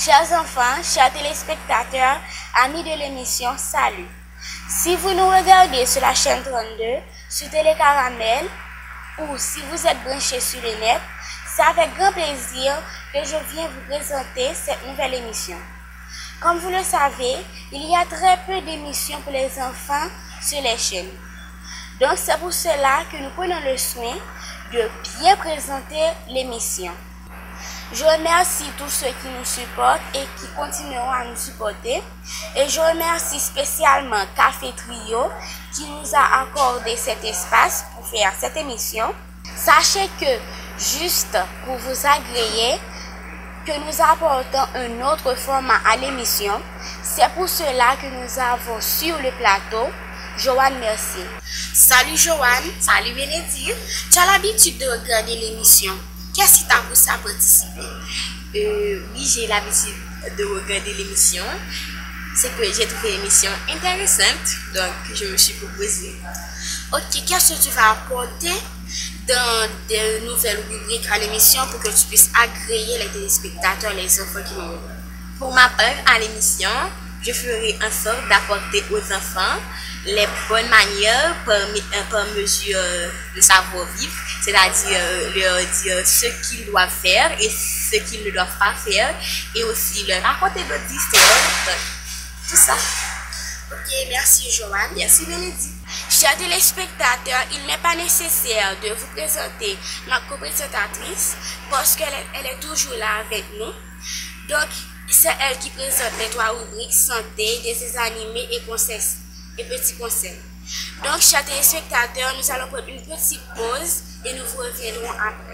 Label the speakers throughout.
Speaker 1: Chers enfants, chers téléspectateurs, amis de l'émission, salut. Si vous nous regardez sur la chaîne 32, sur Télé Caramel, ou si vous êtes branchés sur le net, c'est avec grand plaisir que je viens vous présenter cette nouvelle émission. Comme vous le savez, il y a très peu d'émissions pour les enfants sur les chaînes. Donc c'est pour cela que nous prenons le soin de bien présenter l'émission. Je remercie tous ceux qui nous supportent et qui continueront à nous supporter. Et je remercie spécialement Café Trio qui nous a accordé cet espace pour faire cette émission. Sachez que, juste pour vous agréer, que nous apportons un autre format à l'émission. C'est pour cela que nous avons sur le plateau Joanne Mercier. Salut Joanne. Salut Bénédicte. Tu as l'habitude de regarder l'émission. Qu'est-ce qui t'a poussé à participer?
Speaker 2: Oui, j'ai l'habitude de regarder l'émission. C'est que j'ai trouvé l'émission intéressante, donc je me suis proposée.
Speaker 1: Ok, qu'est-ce que tu vas apporter dans de nouvelles rubriques à l'émission pour que tu puisses agréer les téléspectateurs, les enfants qui nous regardent?
Speaker 2: Pour ma part, à l'émission, je ferai en sorte d'apporter aux enfants les bonnes manières par mesure de savoir-vivre, c'est-à-dire leur dire ce qu'ils doivent faire et ce qu'ils ne doivent pas faire, et aussi leur raconter d'autres histoires, tout ça.
Speaker 1: Ok, merci Joanne.
Speaker 2: Merci Bénédicte.
Speaker 1: Chers téléspectateurs, il n'est pas nécessaire de vous présenter ma co-présentatrice parce qu'elle est toujours là avec nous. Donc, c'est elle qui présente les 3 rubriques santé, dessins animés et conseils et petits conseils. Donc, chers téléspectateurs, nous allons prendre une petite pause et nous vous reviendrons après.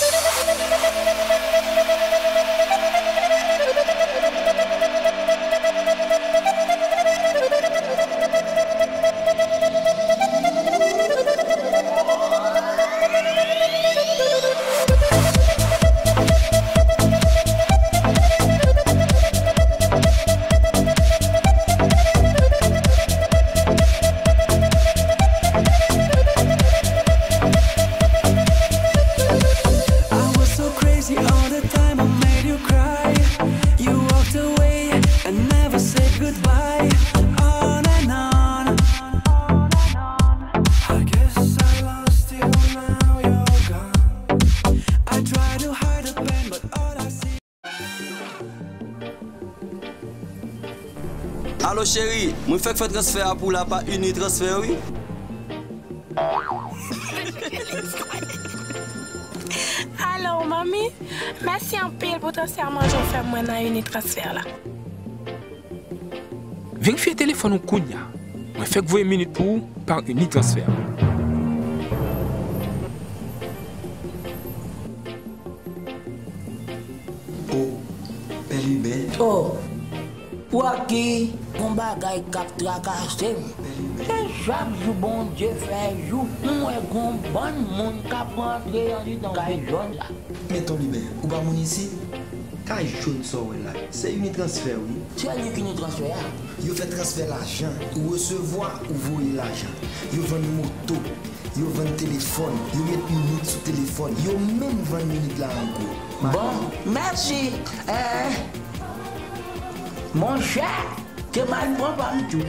Speaker 3: Allô chérie, moi fais transfert pour la pas uni transfert oui.
Speaker 4: Allô mamie, merci un peu pour transfert moi je fais moi dans uni transfert là.
Speaker 5: Vérifiez le téléphone au Kounia. Moi fais que vous une minute pour par uni transfert.
Speaker 3: Oh, belle.
Speaker 6: Oh. Pour qui on bagaille cap tracassé. Chaque jour bon Dieu fait jour, on est bon monde qui rentrer dans caille jaune là.
Speaker 7: Mais ton libère, ou pas mon ici? Caille jaune ça là, c'est une transfert oui.
Speaker 6: C'est lui qui nous transfère.
Speaker 7: Vous faites transfert l'argent, ou recevoir ou voyer l'argent. Vous vendez moto, vous vendez téléphone, vous mettez minute sur téléphone, vous même 20 minutes là encore.
Speaker 6: Bon, merci. Mon cher, que mal prend pas tout.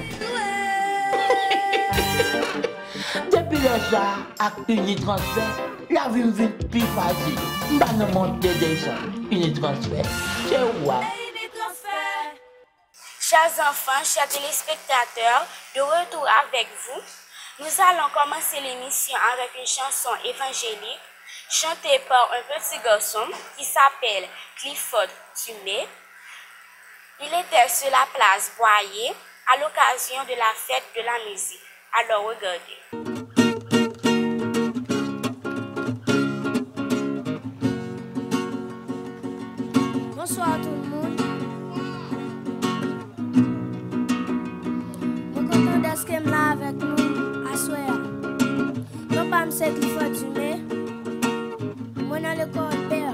Speaker 6: Depuis le ça, avec une transfert, la vie me vient plus facile. Je ne vais monter descendre. Une transfert, c'est quoi?
Speaker 1: Chers enfants, chers téléspectateurs, de retour avec vous, nous allons commencer l'émission avec une chanson évangélique chantée par un petit garçon qui s'appelle Clifford Dumais. Il était sur la place Boyer à l'occasion de la fête de la musique. Alors regardez.
Speaker 8: Bonsoir tout le monde. Je suis content d'être là avec nous à soir. Mon papa c'est Clifford Dumais. Moi dans l'école père.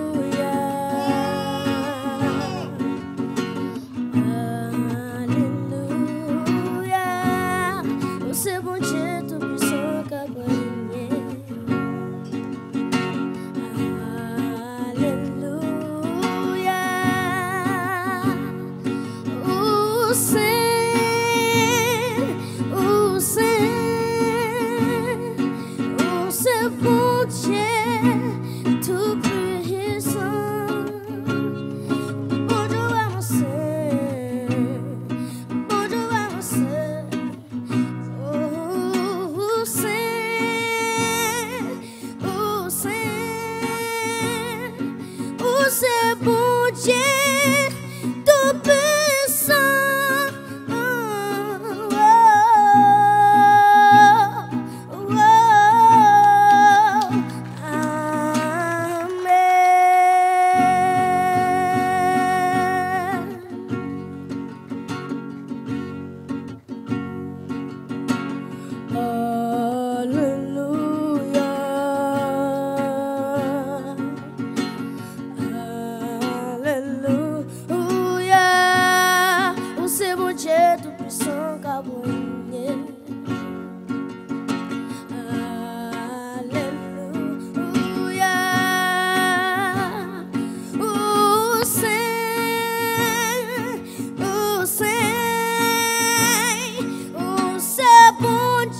Speaker 8: Hallelujah.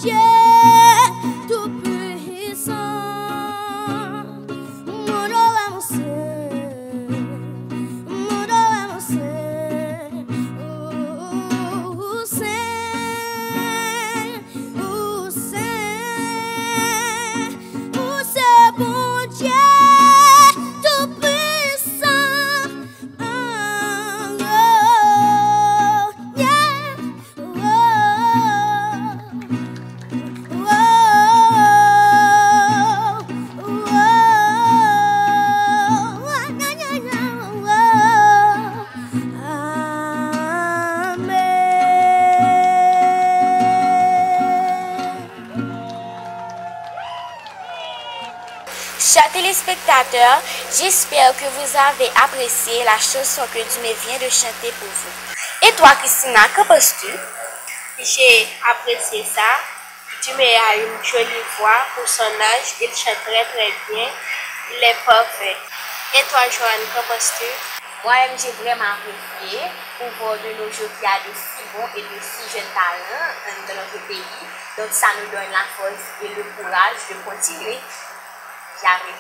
Speaker 8: Dieu tout-puissant. Mon nom est mon Seigneur, mon nom est mon Seigneur. Oh, Saint, oh, Saint, oh, c'est bon Dieu tout-puissant.
Speaker 1: Chers téléspectateurs, j'espère que vous avez apprécié la chanson que Dumé vient de chanter pour vous. Et toi, Christina, qu'en penses-tu?
Speaker 9: J'ai apprécié ça. Dumé a une jolie voix pour son âge. Il chante très très bien. Il est parfait. Et toi, Joanne, qu'en penses-tu?
Speaker 2: Moi-même, j'ai vraiment apprécié pour voir de nos jours qu'il y a de si bons et de si jeunes talents dans notre pays. Donc, ça nous donne la force et le courage de continuer. J'arrive.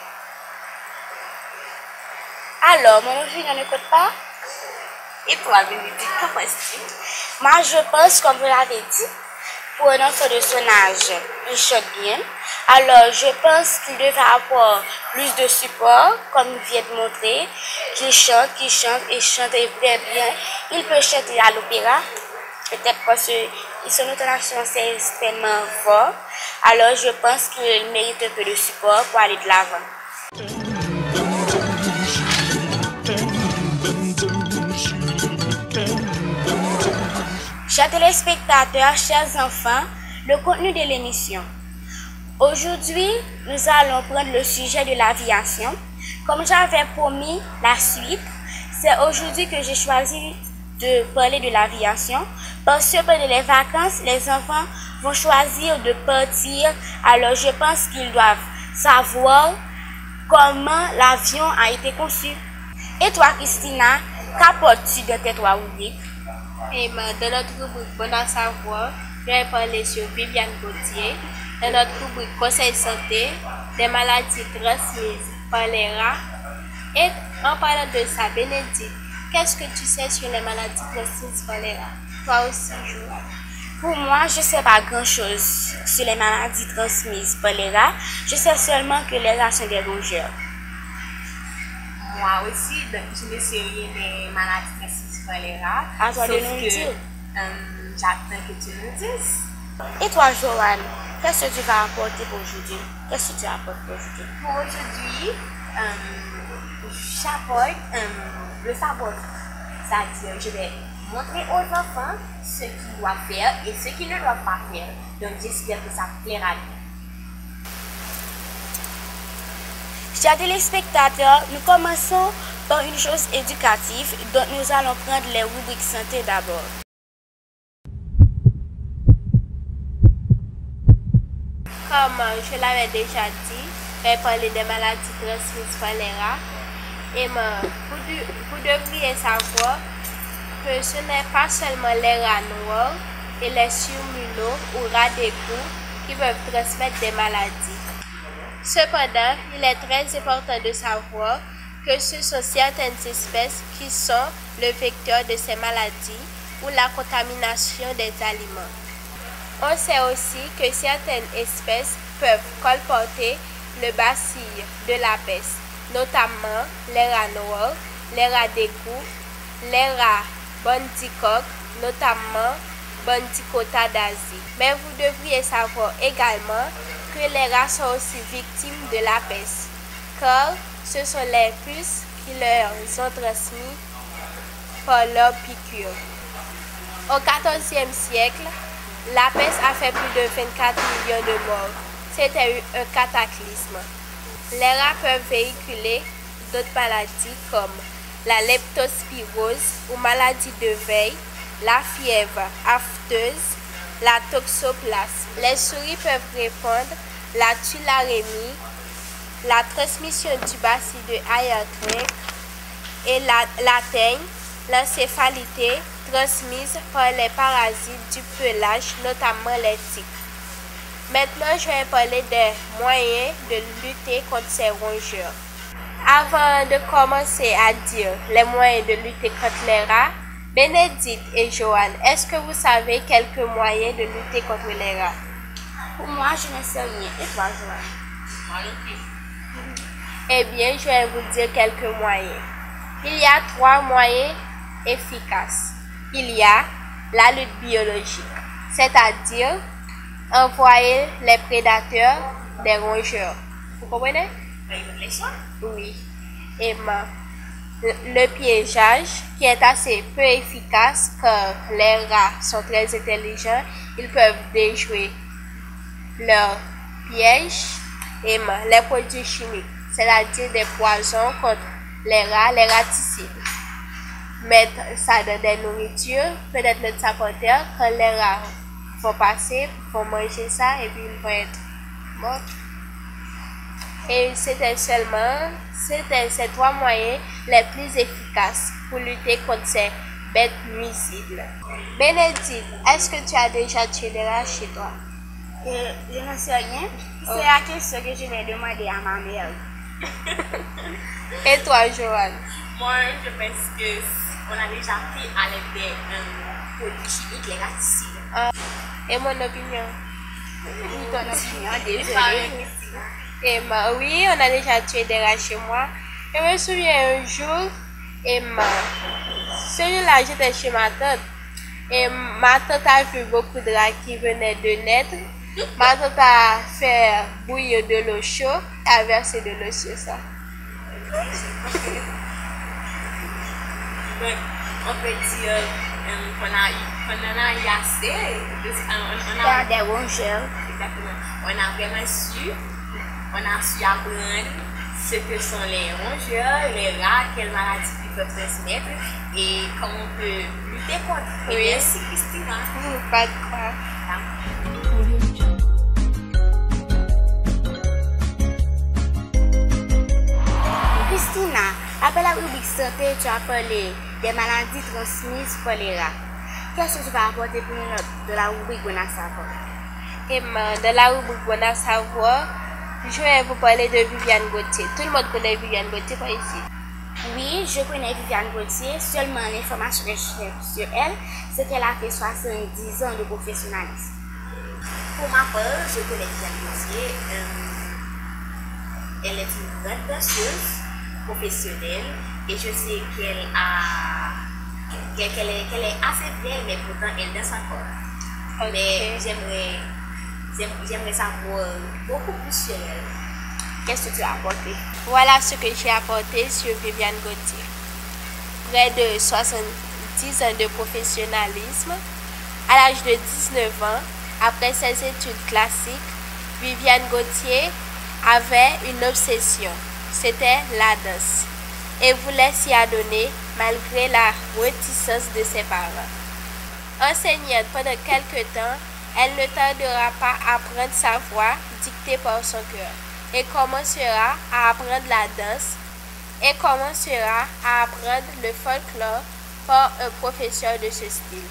Speaker 1: Alors, mon opinion ne compte pas?
Speaker 2: Et toi, Bénédicte, qu'en penses-tu?
Speaker 1: Moi, je pense, comme vous l'avez dit, pour un enfant de son âge, il chante bien. Alors, je pense qu'il devrait avoir plus de support, comme il vient de montrer, qu'il chante et chante très bien. Il peut chanter à l'opéra, peut-être parce que son intonation c'est extrêmement fort. Alors, je pense qu'il mérite un peu de support pour aller de l'avant. Chers téléspectateurs, chers enfants, le contenu de l'émission. Aujourd'hui, nous allons prendre le sujet de l'aviation. Comme j'avais promis la suite, c'est aujourd'hui que j'ai choisi de parler de l'aviation parce que pendant les vacances, les enfants vont choisir de partir. Alors, je pense qu'ils doivent savoir comment l'avion a été conçu. Et toi, Christina, qu'apportes-tu de tes trois rubriques?
Speaker 9: Et dans notre rubrique Bon à savoir, je vais parler sur Viviane Gauthier. Dans notre rubrique Conseil santé, des maladies transmises par les rats. Et en parlant de ça, Bénédicte, qu'est-ce que tu sais sur les maladies transmises par les rats? Toi aussi, Jo.
Speaker 1: Pour moi, je ne sais pas grand-chose sur les maladies transmises par les rats. Je sais seulement que les rats sont des rongeurs.
Speaker 2: Moi aussi, je ne sais rien des maladies transmises par les rats.
Speaker 1: À toi de
Speaker 2: sauf
Speaker 1: nous
Speaker 2: que
Speaker 1: dire.
Speaker 2: j'attends que tu nous dises.
Speaker 1: Et toi, Joanne, qu'est-ce que tu vas apporter pour aujourd'hui? Qu'est-ce que tu apportes pour aujourd'hui?
Speaker 2: Pour aujourd'hui, j'apporte le savoir. C'est-à-dire, je vais montrer aux enfants ce qu'ils doivent faire et ce qu'ils ne doivent pas faire. Donc, j'espère que ça plaira.
Speaker 1: Chers téléspectateurs, nous commençons par une chose éducative, donc nous allons prendre les rubriques santé d'abord.
Speaker 9: Comme je l'avais déjà dit, je vais parler des maladies transmises par les rats. Et vous devriez savoir que ce n'est pas seulement les rats noirs et les surmulots ou rats d'égout qui peuvent transmettre des maladies. Cependant, il est très important de savoir que ce sont certaines espèces qui sont le vecteur de ces maladies ou la contamination des aliments. On sait aussi que certaines espèces peuvent colporter le bacille de la peste, notamment les rats noirs, les rats d'égout, les rats bandicoques, notamment Bandicota d'Asie. Mais vous devriez savoir également que les rats sont aussi victimes de la peste, car ce sont les puces qui leur ont transmis par leur piqûre. Au XIVe siècle, la peste a fait plus de 24 millions de morts. C'était un cataclysme. Les rats peuvent véhiculer d'autres maladies comme la leptospirose ou maladie de veille, la fièvre aphteuse, la toxoplasme. Les souris peuvent répandre la tularemie, la transmission du bacille de Ayatollah et la teigne, l'encéphalité transmise par les parasites du pelage, notamment les tiques. Maintenant, je vais parler des moyens de lutter contre ces rongeurs. Avant de commencer à dire les moyens de lutter contre les rats, Bénédicte et Joanne, est-ce que vous savez quelques moyens de lutter contre les rats?
Speaker 1: Pour moi, je ne sais rien. Et toi, Joanne?
Speaker 2: Moi non plus.
Speaker 9: Eh bien, je vais vous dire quelques moyens. Il y a 3 moyens efficaces. Il y a la lutte biologique, c'est-à-dire envoyer les prédateurs des rongeurs. Vous comprenez? Oui. Et le piégeage, qui est assez peu efficace car les rats sont très intelligents, ils peuvent déjouer leurs pièges. Et les produits chimiques, c'est-à-dire des poisons contre les rats, les raticides. Mettre ça dans des nourritures, peut-être mettre ça par terre, quand les rats vont passer, vont manger ça et puis ils vont être morts. Et c'était ces 3 moyens les plus efficaces pour lutter contre ces bêtes nuisibles. Bénédicte, est-ce que tu as déjà tué des rats chez toi?
Speaker 1: Je ne sais rien. C'est la question que je vais demander à ma mère.
Speaker 9: Et toi, Joanne?
Speaker 2: Moi, je pense qu'on a déjà fait à l'aide des produits chimiques, les raticides.
Speaker 9: Et mon opinion?
Speaker 1: Ton opinion, désolée.
Speaker 9: Et oui, on a déjà tué des rats chez moi. Je me souviens un jour, celui-là, j'étais chez ma tante. Et ma tante a vu beaucoup de rats qui venaient de naître. Ma tante a fait bouillir de l'eau chaude et a versé de l'eau sur ça.
Speaker 2: Donc, on peut dire qu'on en a eu assez. On a
Speaker 1: des rongeurs.
Speaker 2: Exactement. On a vraiment su apprendre ce que sont les rongeurs, les rats, quelles maladies ils peuvent transmettre et comment on peut lutter contre.
Speaker 9: Oui.
Speaker 2: Merci, Christina.
Speaker 9: Pas de quoi.
Speaker 1: Christina, après la rubrique santé, tu as parlé des maladies transmises par les rats. Qu'est-ce que tu vas apporter pour nous de la rubrique Bon à savoir?
Speaker 9: Et dans la rubrique Bon à savoir, je vais vous parler de Viviane Gauthier. Tout le monde connaît Viviane Gauthier par ici?
Speaker 1: Oui, je connais Viviane Gauthier. Seulement l'information que j'ai sur elle, c'est qu'elle a fait 70 ans de professionnalisme.
Speaker 2: Pour ma part, je connais Viviane Gauthier. Elle est une grande danseuse professionnelle et je sais qu'elle est assez vieille, mais pourtant elle danse encore. Okay. Mais j'aimerais savoir beaucoup plus sur elle.
Speaker 1: Qu'est-ce que tu as apporté?
Speaker 9: Voilà ce que j'ai apporté sur Viviane Gauthier. Près de 70 ans de professionnalisme. À l'âge de 19 ans, après ses études classiques, Viviane Gauthier avait une obsession. C'était la danse. Et voulait s'y adonner malgré la réticence de ses parents. Enseignante pendant quelques temps, elle ne tardera pas à apprendre sa voix dictée par son cœur et commencera à apprendre la danse et commencera à apprendre le folklore par un professeur de ce style.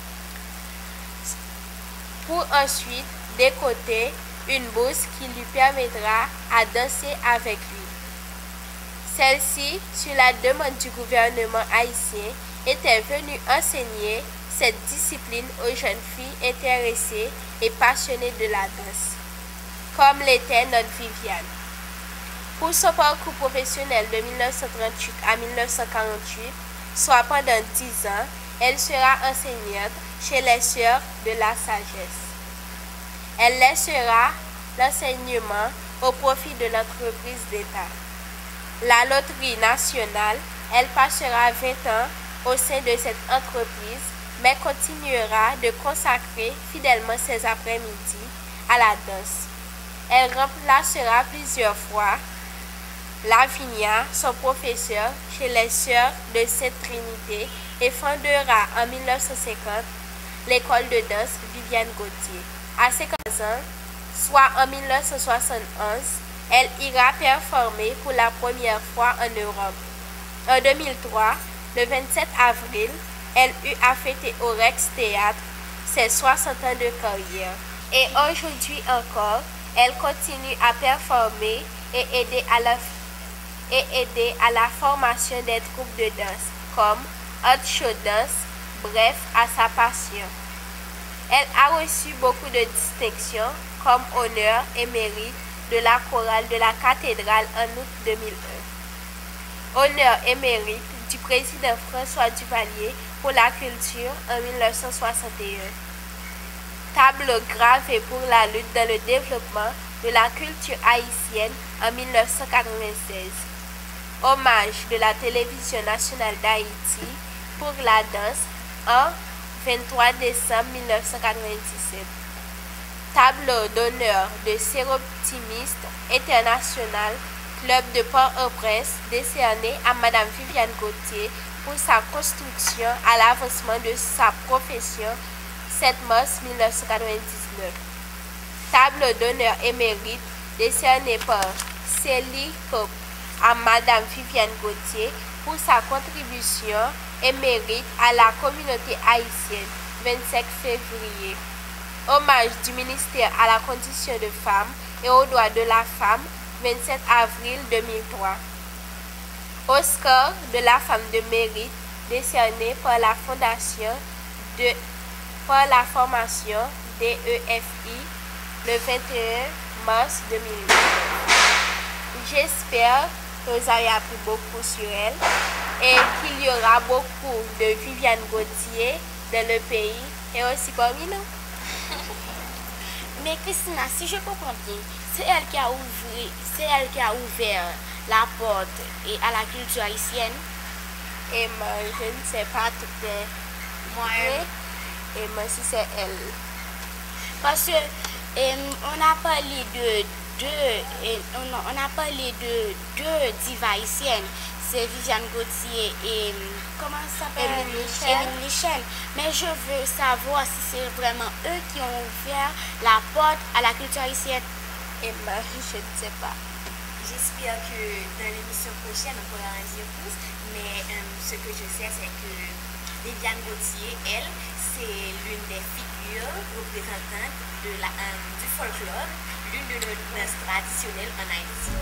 Speaker 9: Pour ensuite décoter une bourse qui lui permettra à danser avec lui. Celle-ci, sur la demande du gouvernement haïtien, était venue enseigner cette discipline aux jeunes filles intéressées et passionnées de la danse, comme l'était notre Viviane. Pour son parcours professionnel de 1938 à 1948, soit pendant 10 ans, elle sera enseignante chez les Sœurs de la Sagesse. Elle laissera l'enseignement au profit de l'entreprise d'État. La Loterie nationale, elle passera 20 ans au sein de cette entreprise, mais continuera de consacrer fidèlement ses après-midi à la danse. Elle remplacera plusieurs fois Lavinia, son professeur, chez les Sœurs de Sainte-Trinité et fondera en 1950 l'école de danse Viviane Gauthier. À 50 ans, soit en 1971, elle ira performer pour la première fois en Europe. En 2003, le 27 avril, elle eut à fêter au Rex Théâtre ses 60 ans de carrière. Et aujourd'hui encore, elle continue à performer et aider à la formation des troupes de danse, comme Hot Show Dance, bref, à sa passion. Elle a reçu beaucoup de distinctions, comme honneur et mérite de la chorale de la cathédrale en août 2001. Honneur et mérite du président François Duvalier pour la culture en 1961. Tableau gravé pour la lutte dans le développement de la culture haïtienne en 1996. Hommage de la télévision nationale d'Haïti pour la danse en 23 décembre 1997. Tableau d'honneur de Séroptimiste International, club de Port-au-Prince, décerné à Madame Viviane Gauthier pour sa construction à l'avancement de sa profession 7 mars 1999. Tableau d'honneur et mérite décerné par Célie Pope à Madame Viviane Gauthier pour sa contribution et mérite à la communauté haïtienne 25 février. Hommage du ministère à la condition de femme et aux droits de la femme 27 avril 2003. Oscar de la femme de mérite décerné par la formation DEFI le 21 mars 2008. J'espère que vous avez appris beaucoup sur elle et qu'il y aura beaucoup de Viviane Gauthier dans le pays et aussi parmi nous.
Speaker 1: Mais Christina, si je comprends bien, c'est elle qui a ouvert la porte à la culture haïtienne.
Speaker 9: Et moi, je ne sais pas tout est moi. Et moi, si c'est elle.
Speaker 1: Parce que on a parlé de deux divas haïtiennes. C'est Viviane Gauthier et comment ça s'appelle? Émile Michel. Mais je veux savoir si c'est vraiment eux qui ont ouvert la porte à la culture haïtienne.
Speaker 9: Et moi, je ne sais pas.
Speaker 2: J'espère que dans l'émission prochaine, on pourra en dire plus. Mais ce que je sais, c'est que Viviane Gauthier, elle, c'est l'une des figures représentantes du folklore, l'une de nos danses traditionnelles en Haïti.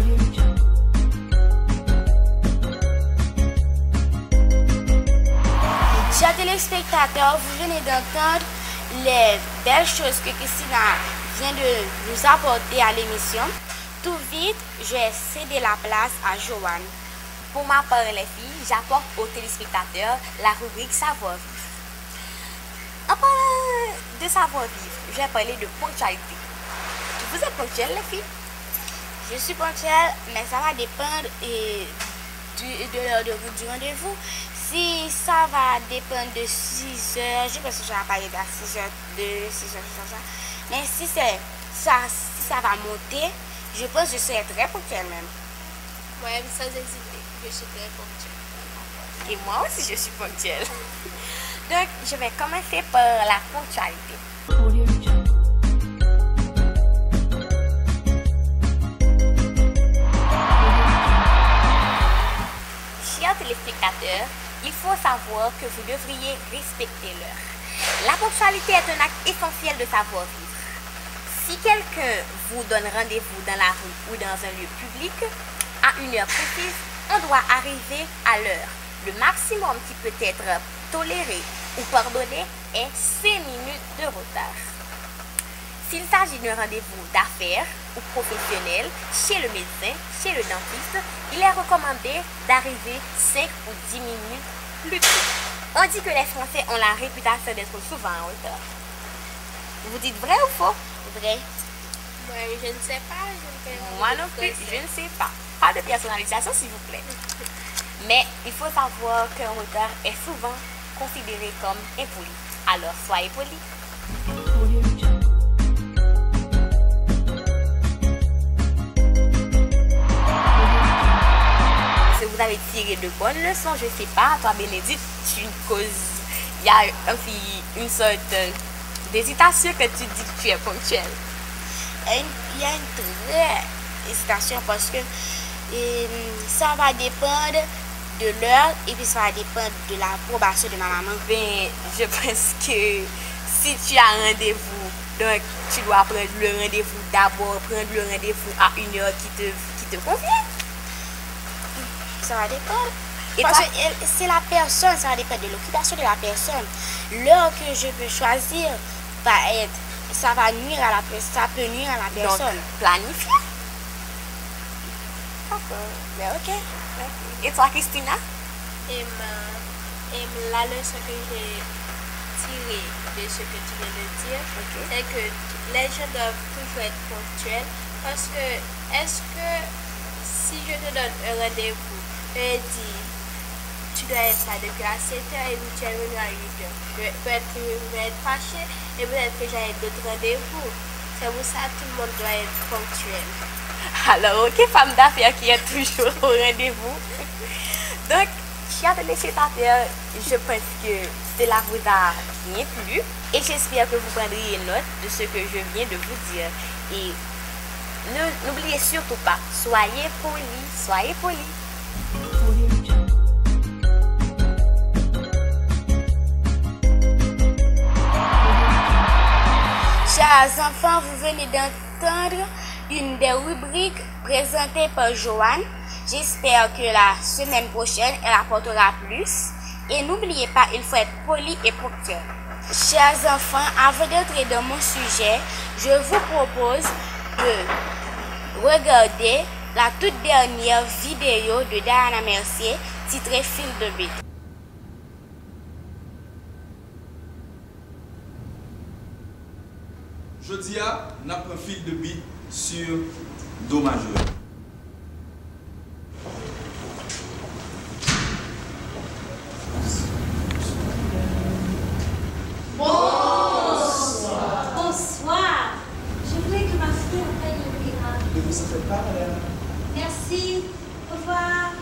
Speaker 1: Chers téléspectateurs, vous venez d'entendre les belles choses que Christina vient de nous apporter à l'émission. Tout vite, je vais céder la place à Joanne.
Speaker 2: Pour ma part, les filles, j'apporte aux téléspectateurs la rubrique Savoir-vivre. En parlant de savoir-vivre, je vais parler de ponctualité. Vous êtes ponctuelles, les filles?
Speaker 1: Je suis ponctuelle, mais ça va dépendre de l'heure du rendez-vous. Si ça va dépendre de 6 heures, je pense que je vais parler de 6 heures, mais si ça va monter, je pense que je serai très ponctuelle même.
Speaker 9: Moi, sans hésiter, je suis très ponctuelle.
Speaker 2: Et moi aussi, je suis ponctuelle. Donc, je vais commencer par la ponctualité. Chers téléspectateurs, il faut savoir que vous devriez respecter l'heure. La ponctualité est un acte essentiel de savoir-vivre. Si quelqu'un vous donne rendez-vous dans la rue ou dans un lieu public, à une heure précise, on doit arriver à l'heure. Le maximum qui peut être toléré ou pardonné est 5 minutes de retard. S'il s'agit d'un rendez-vous d'affaires ou professionnel, chez le médecin, chez le dentiste, il est recommandé d'arriver 5 ou 10 minutes plus tôt. On dit que les Français ont la réputation d'être souvent en retard. Vous dites vrai ou faux?
Speaker 1: Vrai.
Speaker 9: Moi, je ne sais pas.
Speaker 2: Moi non plus, je ne sais pas. Pas de personnalisation, s'il vous plaît. Mais il faut savoir qu'un retard est souvent considéré comme impoli. Alors, soyez poli. Si vous avez tiré de bonnes leçons, je ne sais pas, toi Bénédicte, tu causes, il y a une sorte d'hésitation que tu dis que tu es ponctuelle.
Speaker 1: Il y a une vraie hésitation parce que ça va dépendre de l'heure et puis ça va dépendre de l'approbation de ma maman.
Speaker 2: Ben, je pense que si tu as rendez-vous Donc, tu dois prendre le rendez-vous d'abord, prendre le rendez-vous à une heure qui te convient.
Speaker 1: Ça va dépendre.
Speaker 2: Et
Speaker 1: Parce
Speaker 2: toi?
Speaker 1: que c'est la personne, ça va dépendre de l'occupation de la personne. L'heure que je peux choisir va être, ça va nuire à la personne, ça peut nuire à la personne.
Speaker 2: Donc, planifier.
Speaker 1: D'accord, mais ok.
Speaker 2: Et toi, Christina?
Speaker 9: Et la leçon que j'ai tirée de ce que tu viens de dire, c'est que les gens doivent toujours être ponctuels. Parce que, est-ce que si je te donne un rendez-vous, je dis, tu dois être là depuis à 7h et tu es venu à 8h. Peut-être que je vais être fâchée et peut-être que j'ai d'autres rendez-vous. C'est pour ça que tout le monde doit être ponctuel.
Speaker 2: Alors, ok, femme d'affaires qui est toujours au rendez-vous. Donc, chers téléspectateurs, je pense que cela vous a bien plu et j'espère que vous prendrez note de ce que je viens de vous dire. Et n'oubliez surtout pas, soyez polis, soyez polis.
Speaker 1: Chers enfants, vous venez d'entendre une des rubriques présentées par Joanne. J'espère que la semaine prochaine, elle apportera plus. Et n'oubliez pas, il faut être poli et ponctuel. Chers enfants, avant d'entrer dans mon sujet, je vous propose de regarder la toute dernière vidéo de Diana Mercier titrée Fil de beat.
Speaker 10: Jodia n'a pas un fil de beat sur Do majeur.
Speaker 11: Bonsoir. Bonsoir. Je voulais que ma fille appelle l'opéra.
Speaker 7: Ne vous en faites pas, madame.
Speaker 11: Merci. Au revoir.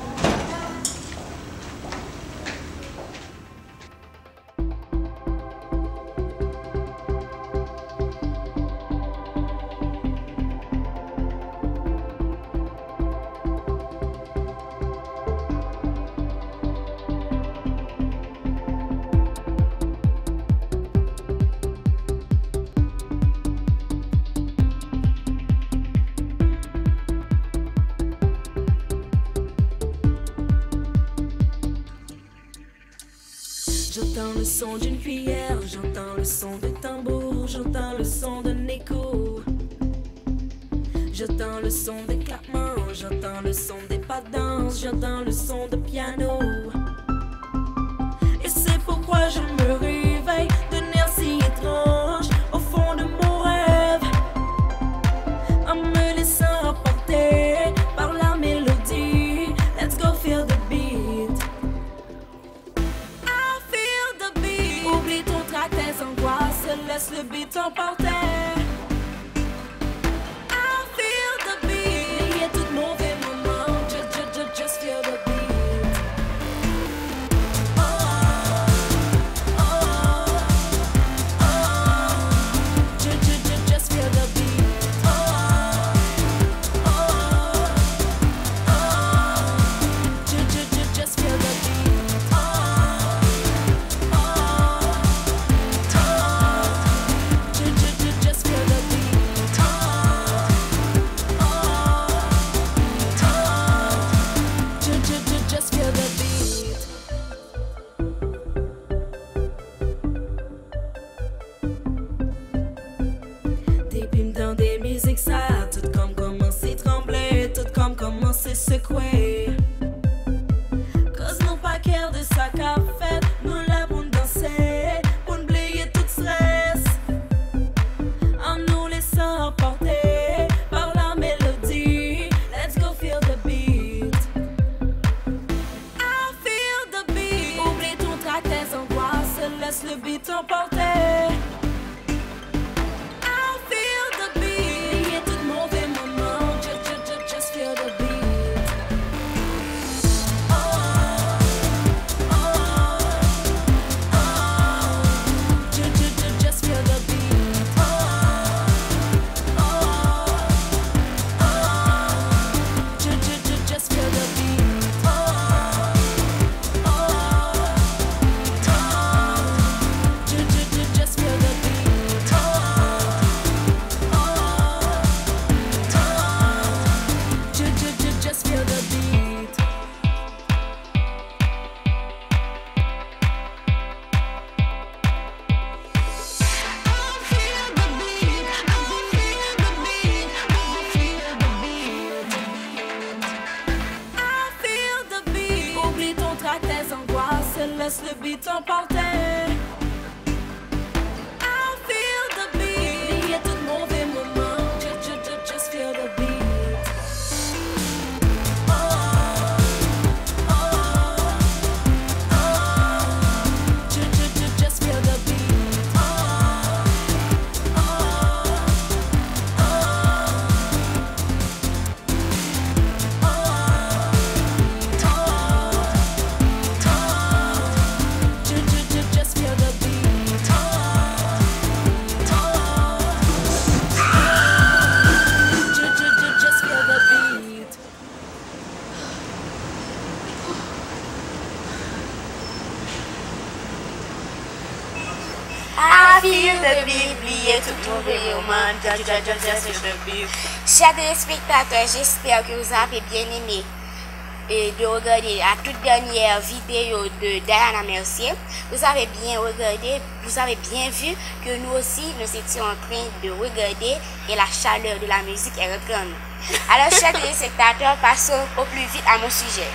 Speaker 12: J'entends le son d'une cuillère, j'entends le son de tambour, j'entends le son d'un écho. J'entends le son des claquements, j'entends le son des pas de danse, j'entends le son de piano. Et c'est pourquoi je me réveille d'un air si étrange au fond de mon rêve, en me laissant emporter par la mélodie. Let's go feel the beat. Oublie ton trac, tes angoisses, laisse le beat t'emporter. I feel the beat. Oubliez tout mauvais moment, just feel the beat. Oh, oh, oh, oh. Just feel the beat. Oh, oh, oh, oh. Just feel the beat. Oh, dans des musiques ça, tout comme commencer à trembler, tout comme commencer à secouer. Cause nous pas cœur de ça qu'a fait, nous là pour danser, pour oublier tout stress, en nous laissant emporter par la mélodie. Let's go feel the beat. I feel the beat. Oublie ton trac, tes angoisses, laisse le beat t'emporter. laisse le beat emporter. I feel the beat. Oubliez tout mauvais moment. Just feel the beat. Just feel the beat.
Speaker 1: I feel the beat, oubliez tout mauvais moment. Just feel the beat. Chers téléspectateurs, j'espère que vous avez bien aimé de regarder la toute dernière vidéo de Diana Mercier. Vous avez bien regardé, vous avez bien vu que nous aussi, nous étions en train de regarder et la chaleur de la musique est rentrée en nous. Alors, chers téléspectateurs, passons au plus vite à mon sujet.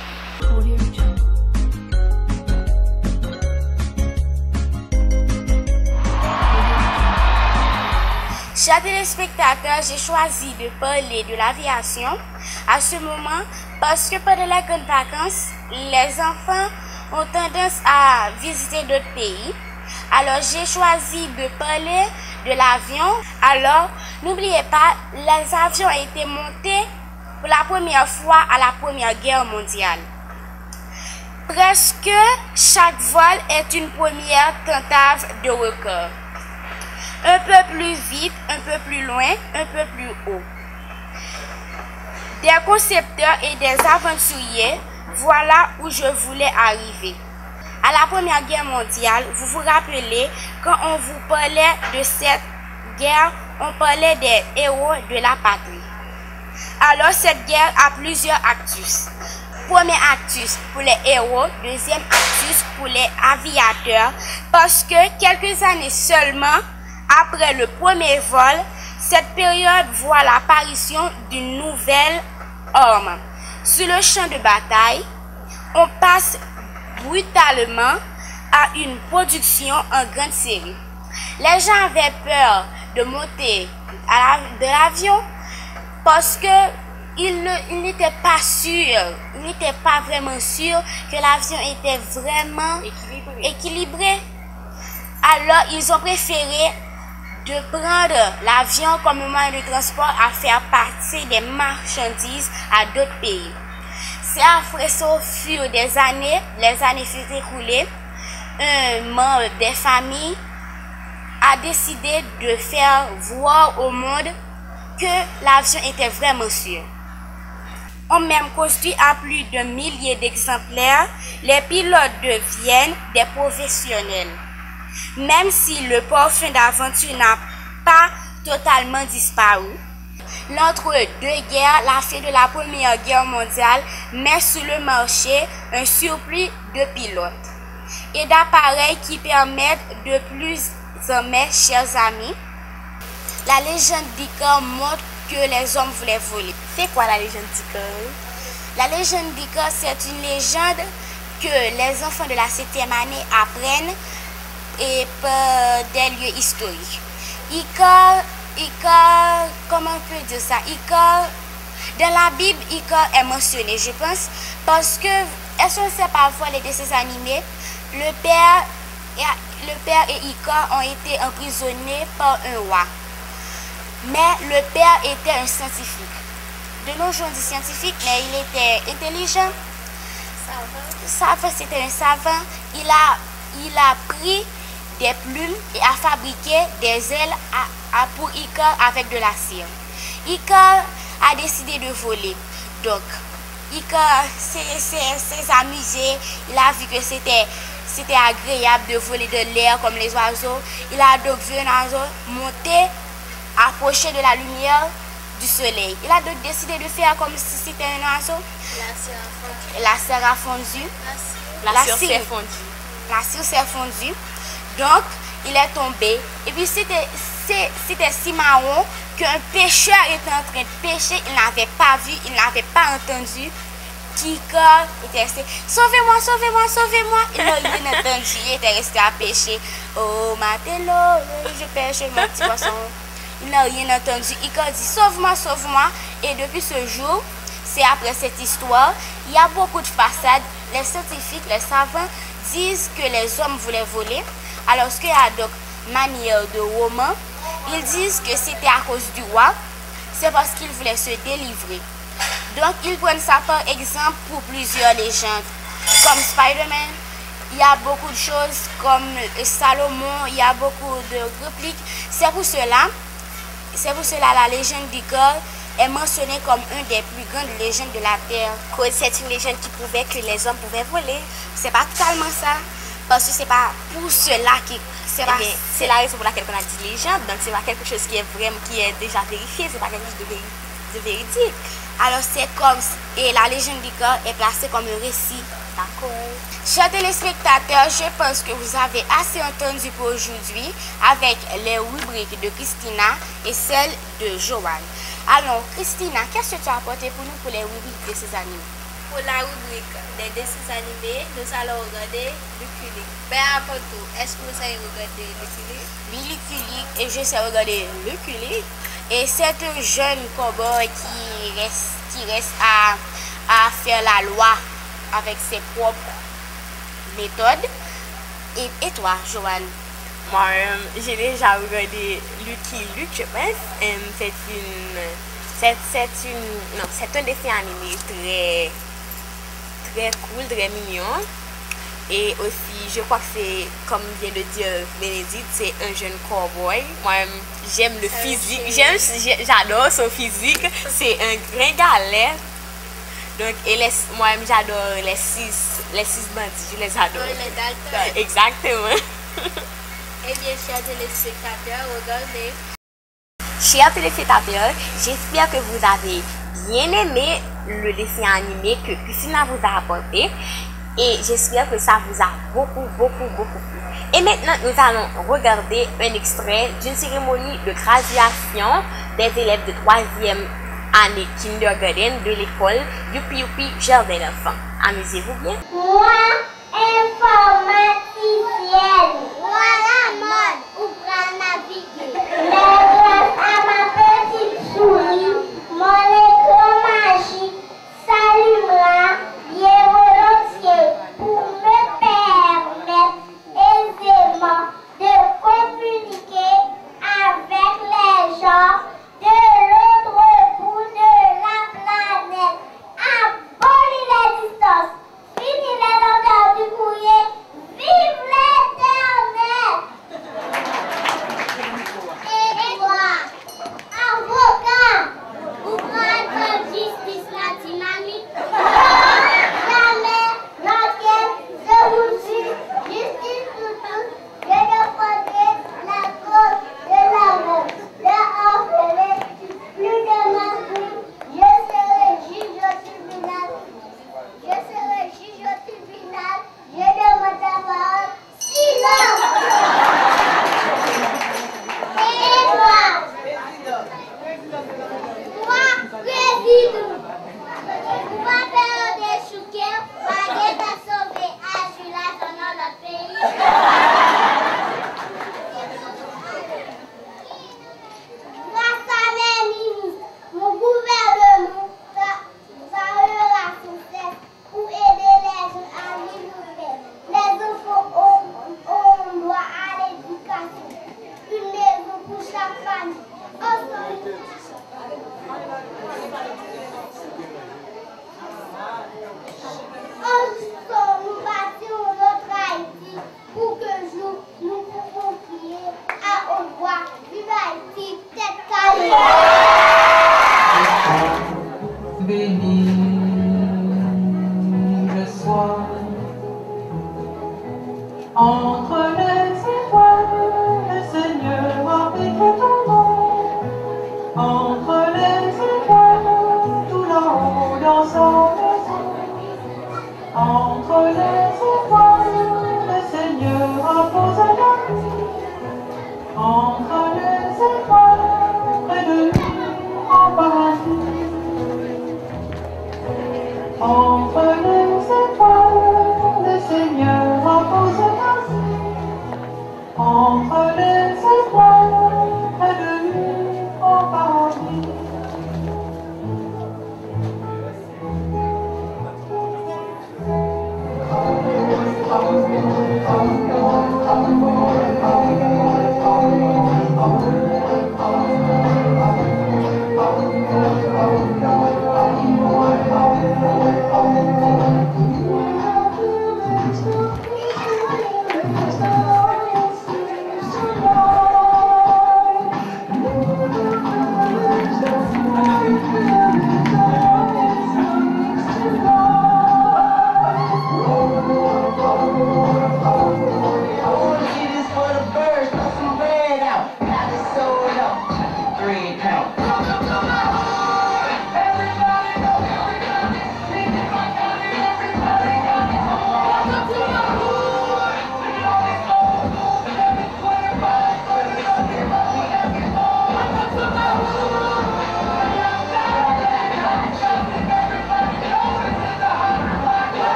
Speaker 1: Chers téléspectateurs, j'ai choisi de parler de l'aviation à ce moment parce que pendant les grandes vacances, les enfants ont tendance à visiter d'autres pays. Alors, j'ai choisi de parler de l'avion. Alors, n'oubliez pas, les avions ont été montés pour la première fois à la Première Guerre mondiale. Presque chaque vol est une première tentative de record. Un peu plus vite, un peu plus loin, un peu plus haut. Des concepteurs et des aventuriers, voilà où je voulais arriver. À la Première Guerre mondiale, vous vous rappelez, quand on vous parlait de cette guerre, on parlait des héros de la patrie. Alors cette guerre a plusieurs actus. Premier actus pour les héros, deuxième actus pour les aviateurs, parce que quelques années seulement après le premier vol, cette période voit l'apparition d'une nouvelle arme. Sur le champ de bataille, on passe brutalement à une production en grande série. Les gens avaient peur de monter de l'avion parce qu'ils n'étaient pas sûrs, ils n'étaient pas vraiment sûrs que l'avion était vraiment équilibré. Alors, ils ont préféré de prendre l'avion comme moyen de transport à faire partir des marchandises à d'autres pays. C'est après ça, au fur des années, les années furent écoulées, un membre des familles a décidé de faire voir au monde que l'avion était vraiment sûr. On même construit à plus de milliers d'exemplaires, les pilotes deviennent des professionnels. Même si le parfum d'aventure n'a pas totalement disparu, l'entre-deux guerres, la fin de la Première Guerre mondiale, met sur le marché un surplus de pilotes et d'appareils qui permettent de plus en plus, chers amis. La légende d'Icare montre que les hommes voulaient voler. C'est quoi la légende d'Icare? La légende d'Icare, c'est une légende que les enfants de la 7e année apprennent et par des lieux historiques. Icare, comment on peut dire ça? Icare, dans la Bible, Icare est mentionné, je pense, parce que, est-ce qu'on sait parfois les dessins animés, le père et Icare ont été emprisonnés par un roi. Mais le père était un scientifique. De nos jours, on dit scientifique, mais il était intelligent. C'était un savant. Il a pris des plumes et a fabriqué des ailes pour Icare avec de la cire. Icare a décidé de voler. Donc, Icare s'est amusé. Il a vu que c'était agréable de voler de l'air comme les oiseaux. Il a donc vu un oiseau monter, approcher de la lumière du soleil. Il a donc décidé de faire comme si c'était un oiseau. La cire a fondu. La cire s'est fondue. Donc, il est tombé. Et puis, c'était si marron qu'un pêcheur était en train de pêcher. Il n'avait pas vu, il n'avait pas entendu Kika était resté sauvez-moi, sauvez-moi, sauvez-moi. Il n'a rien entendu, il était resté à pêcher. Oh, Matelo, je pêche mon petit poisson. Il n'a rien entendu. Ika dit sauve-moi, sauve-moi. Et depuis ce jour, c'est après cette histoire, il y a beaucoup de façades. Les scientifiques, les savants disent que les hommes voulaient voler, alors qu'il y a donc manière de roman. Ils disent que c'était à cause du roi, c'est parce qu'il voulait se délivrer. Donc ils prennent ça par exemple pour plusieurs légendes, comme Spider-Man. Il y a beaucoup de choses comme Salomon, il y a beaucoup de répliques. C'est pour cela la légende d'Ika est mentionnée comme une des plus grandes légendes de la Terre.
Speaker 2: C'est une légende qui prouvait que les hommes pouvaient voler.
Speaker 1: C'est pas totalement ça, parce que c'est pas pour cela qui...
Speaker 2: C'est la raison pour laquelle on a dit légende, donc c'est pas quelque chose qui est vraiment, qui est déjà vérifié, c'est pas quelque chose de véridique.
Speaker 1: Alors c'est comme, et la légende d'Ika est placée comme un récit.
Speaker 2: D'accord.
Speaker 1: Chers téléspectateurs, je pense que vous avez assez entendu pour aujourd'hui avec les rubriques de Christina et celles de Joanne. Alors Christina, qu'est-ce que tu as apporté pour nous pour les rubriques de ces animés?
Speaker 9: Pour la rubrique des dessins animés, nous allons regarder Lucky Luke. Mais avant tout, est-ce que vous savez regarder Lucky Luke?
Speaker 1: Oui, Lucky Luke, et je sais regarder Lucky Luke. Et c'est un jeune cowboy qui reste à faire la loi avec ses propres méthodes. Et toi, Joanne?
Speaker 2: Moi, j'ai déjà regardé Lucky Luke, je pense. C'est un dessin animé très cool, très mignon. Et aussi, je crois que c'est, comme vient de dire Bénédicte, c'est un jeune cowboy. Moi, j'aime le physique, j'adore son physique. C'est un gringalet. Donc, moi, j'adore les six bandits, je les adore.
Speaker 9: Les Dalton.
Speaker 2: Exactement.
Speaker 9: Eh bien, chers téléspectateurs, regardez.
Speaker 2: Chers téléspectateurs, j'espère que vous avez bien aimé le dessin animé que Christina vous a apporté. Et j'espère que ça vous a beaucoup plu. Et maintenant, nous allons regarder un extrait d'une cérémonie de graduation des élèves de 3e année kindergarten de l'école du Youpi Jardin d'enfants. Amusez-vous bien.
Speaker 8: Moi, informaticienne. Moi, la mode ou pour naviguer. Mais grâce à ma petite souris, mon écran magique s'allumera bien volontiers pour me permettre aisément de communiquer avec les gens de l'autre bout de la planète. Abolis les distances, fini les longueurs du courrier, vive l'Internet! Et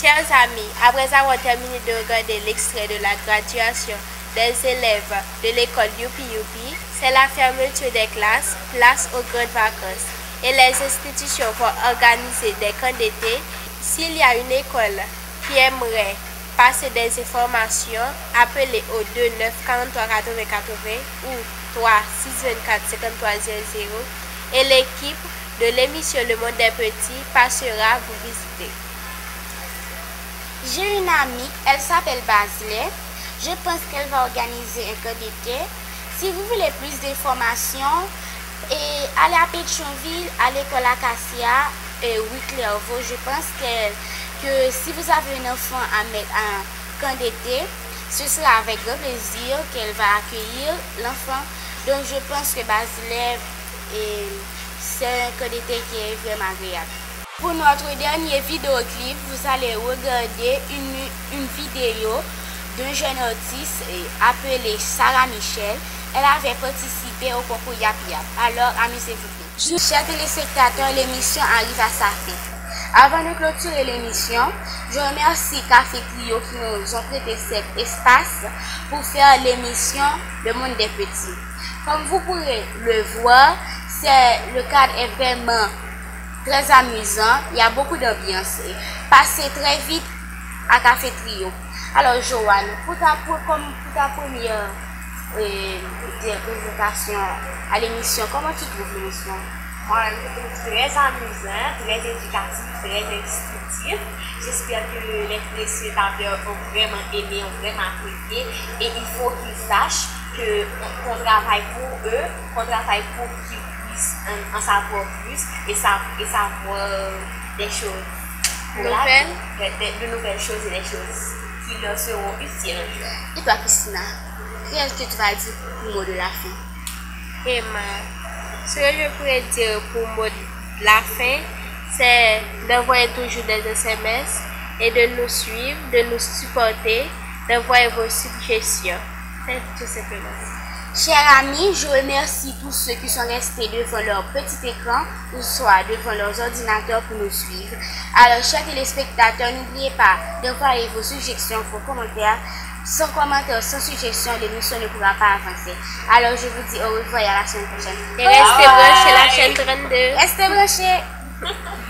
Speaker 9: Chers amis, après avoir terminé de regarder l'extrait de la graduation des élèves de l'école Youpi Youpi, c'est la fermeture des classes, place aux grandes vacances. Et les institutions vont organiser des camps d'été. S'il y a une école qui aimerait passer des informations, appelez au 29 43 80 80 ou 3 624 53 00 et l'équipe de l'émission Le Monde des Petits passera vous visiter.
Speaker 1: J'ai une amie, elle s'appelle Basile. Je pense qu'elle va organiser un camp d'été. Si vous voulez plus d'informations, allez à Pétionville, à l'école Acacia et Clairvaux. Je pense que si vous avez un enfant à mettre en camp d'été, ce sera avec grand plaisir qu'elle va accueillir l'enfant. Donc je pense que Basile, c'est un camp d'été qui est vraiment agréable. Pour notre dernier vidéoclip, vous allez regarder une vidéo d'un jeune artiste appelé Sarah Michel. Elle avait participé au concours Yap Yap. Alors, amusez-vous. Chers téléspectateurs, l'émission arrive à sa fin. Avant de clôturer l'émission, je remercie Café Trio qui nous ont prêté cet espace pour faire l'émission Le Monde des Petits. Comme vous pourrez le voir, le cadre est vraiment très amusant. Il y a beaucoup d'ambiance. Passez très vite à Café Trio. Alors, Joanne, pour ta première présentation à l'émission, comment tu trouves l'émission?
Speaker 2: Moi, je trouve très amusant, très éducatif, très instructif. J'espère que les téléspectateurs ont vraiment aimé, ont vraiment apprécié. Et il faut qu'ils sachent qu'on travaille pour eux, qu'on travaille pour qu'ils puissent en savoir plus et savoir des choses
Speaker 9: nouvelles,
Speaker 2: de nouvelles choses et des choses qui leur seront utiles.
Speaker 1: Et toi, Christina, qu'est-ce que tu vas dire pour le mot de la fin?
Speaker 9: Ce que je pourrais dire pour le mot de la fin, c'est d'envoyer toujours des SMS et de nous suivre, de nous supporter, d'envoyer vos suggestions. C'est tout simplement.
Speaker 1: Chers amis, je remercie tous ceux qui sont restés devant leur petit écran ou soit devant leurs ordinateurs pour nous suivre. Alors, chers téléspectateurs, n'oubliez pas d'envoyer vos suggestions, vos commentaires. Sans commentaires, sans suggestions, l'émission ne pourra pas avancer. Alors, je vous dis au revoir et à la semaine prochaine.
Speaker 9: Et restez branchés la chaîne 32.
Speaker 1: Restez branchés.